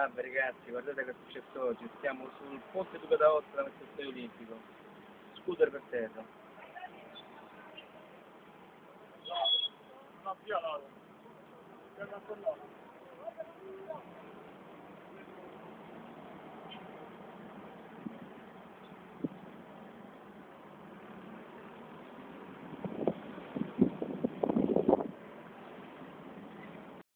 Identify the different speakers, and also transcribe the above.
Speaker 1: Salve ragazzi, guardate che è successo oggi, stiamo sul ponte Duca d'Aosta davanti allo Stadio Olimpico, scooter per terra.
Speaker 2: No, via là.